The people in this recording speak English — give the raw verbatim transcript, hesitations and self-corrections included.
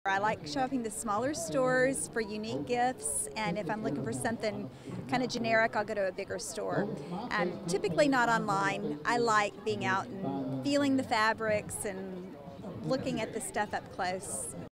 I like shopping the smaller stores for unique gifts, and if I'm looking for something kind of generic, I'll go to a bigger store. Um, typically not online. I like being out and feeling the fabrics and looking at the stuff up close.